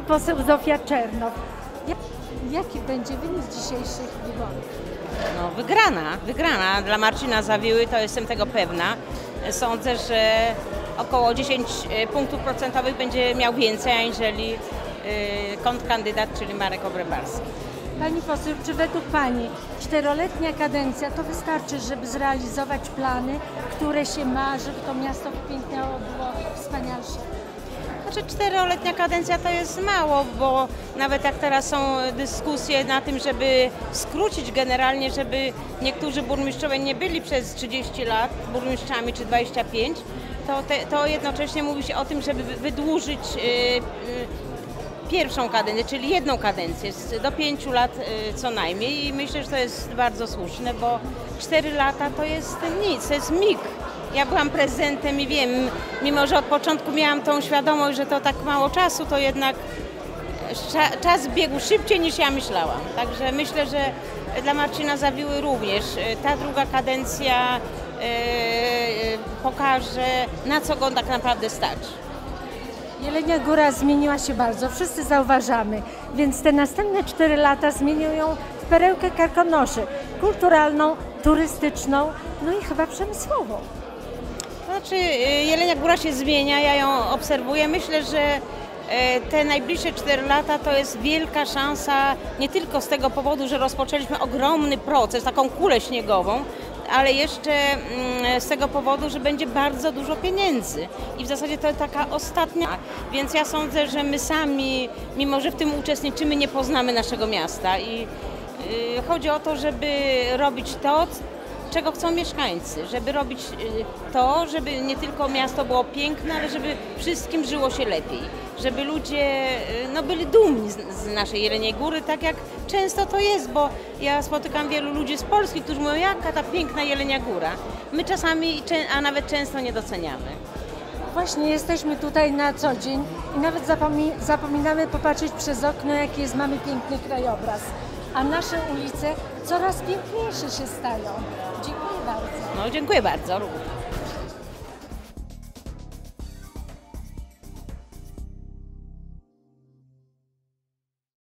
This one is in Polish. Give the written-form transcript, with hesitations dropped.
poseł Zofia Czernow. Jaki będzie wynik dzisiejszych wyborów? No, wygrana dla Marcina Zawiły, to jestem tego pewna. Sądzę, że około 10 punktów procentowych będzie miał więcej, aniżeli kontrkandydat, czyli Marek Obrebarski. Pani poseł, czy według Pani 4-letnia kadencja to wystarczy, żeby zrealizować plany, które się ma, żeby to miasto piękniało, było wspanialsze? Znaczy 4-letnia kadencja to jest mało, bo nawet jak teraz są dyskusje na tym, żeby skrócić generalnie, żeby niektórzy burmistrzowie nie byli przez 30 lat burmistrzami czy 25, to jednocześnie mówi się o tym, żeby wydłużyć pierwszą kadencję, czyli jedną kadencję do 5 lat co najmniej i myślę, że to jest bardzo słuszne, bo 4 lata to jest nic, to jest mig. Ja byłam prezydentem i wiem, mimo że od początku miałam tą świadomość, że to tak mało czasu, to jednak czas biegł szybciej niż ja myślałam. Także myślę, że dla Marcina Zawiły również ta druga kadencja pokaże, na co go tak naprawdę stać. Jelenia Góra zmieniła się bardzo, wszyscy zauważamy, więc te następne 4 lata zmienią ją w perełkę Karkonoszy, kulturalną, turystyczną, no i chyba przemysłową. Znaczy Jelenia Góra się zmienia, ja ją obserwuję. Myślę, że te najbliższe 4 lata to jest wielka szansa, nie tylko z tego powodu, że rozpoczęliśmy ogromny proces, taką kulę śniegową, ale jeszcze z tego powodu, że będzie bardzo dużo pieniędzy i w zasadzie to taka ostatnia, więc ja sądzę, że my sami, mimo że w tym uczestniczymy, nie poznamy naszego miasta i chodzi o to, żeby robić to, czego chcą mieszkańcy, żeby robić to, żeby nie tylko miasto było piękne, ale żeby wszystkim żyło się lepiej, żeby ludzie byli dumni z naszej Jeleniej Góry, tak jak często to jest, bo ja spotykam wielu ludzi z Polski, którzy mówią, jaka ta piękna Jelenia Góra. My czasami, a nawet często nie doceniamy. Właśnie jesteśmy tutaj na co dzień i nawet zapominamy popatrzeć przez okno, jaki mamy piękny krajobraz. A nasze ulice coraz piękniejsze się stają. Dziękuję bardzo. No, dziękuję bardzo.